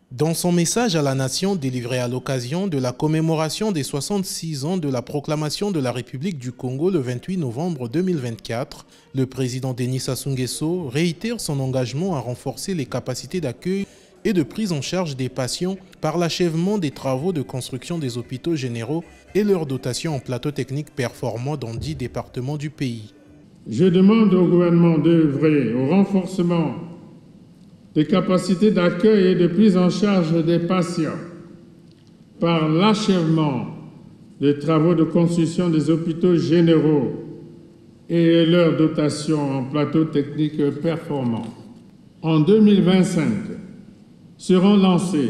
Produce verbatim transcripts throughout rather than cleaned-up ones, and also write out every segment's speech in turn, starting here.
Dans son message à la nation délivré à l'occasion de la commémoration des soixante-six ans de la proclamation de la République du Congo le vingt-huit novembre deux mille vingt-quatre, le président Denis Sassou Nguesso réitère son engagement à renforcer les capacités d'accueil et de prise en charge des patients par l'achèvement des travaux de construction des hôpitaux généraux et leur dotation en plateaux techniques performants dans dix départements du pays. Je demande au gouvernement d'œuvrer au renforcement des capacités d'accueil et de prise en charge des patients par l'achèvement des travaux de construction des hôpitaux généraux et leur dotation en plateaux techniques performants. En deux mille vingt-cinq, seront lancés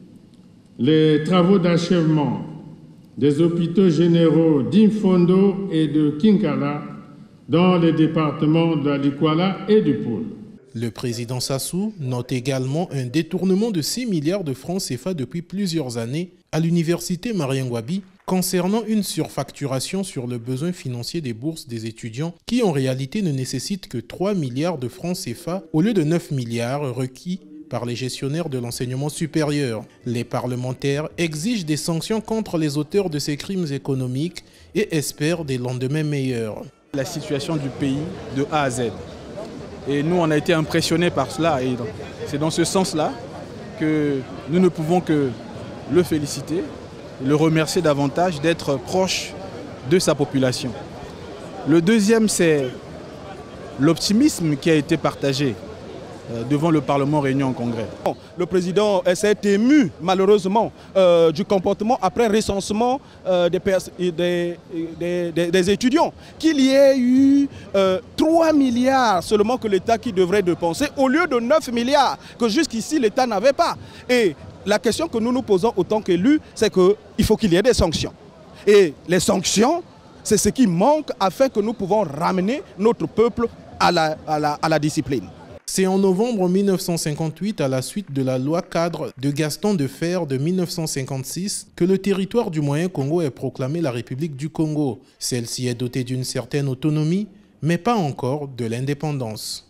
les travaux d'achèvement des hôpitaux généraux d'Imfondo et de Kinkala dans les départements de la Likwala et du Pôle. Le président Sassou note également un détournement de six milliards de francs C F A depuis plusieurs années à l'université Mariengouabi concernant une surfacturation sur le besoin financier des bourses des étudiants qui en réalité ne nécessitent que trois milliards de francs C F A au lieu de neuf milliards requis par les gestionnaires de l'enseignement supérieur. Les parlementaires exigent des sanctions contre les auteurs de ces crimes économiques et espèrent des lendemains meilleurs. La situation du pays de A à Z. Et nous, on a été impressionnés par cela. Et c'est dans ce sens-là que nous ne pouvons que le féliciter, le remercier davantage d'être proche de sa population. Le deuxième, c'est l'optimisme qui a été partagé devant le Parlement réuni en congrès. Le président s'est ému malheureusement euh, du comportement après recensement euh, des, des, des, des, des étudiants. Qu'il y ait eu euh, trois milliards seulement que l'État qui devrait dépenser au lieu de neuf milliards que jusqu'ici l'État n'avait pas. Et la question que nous nous posons autant qu'élus, c'est qu'il faut qu'il y ait des sanctions. Et les sanctions, c'est ce qui manque afin que nous pouvons ramener notre peuple à la, à la, à la discipline. C'est en novembre mille neuf cent cinquante-huit, à la suite de la loi cadre de Gaston Defferre de mille neuf cent cinquante-six, que le territoire du Moyen Congo est proclamé la République du Congo. Celle-ci est dotée d'une certaine autonomie, mais pas encore de l'indépendance.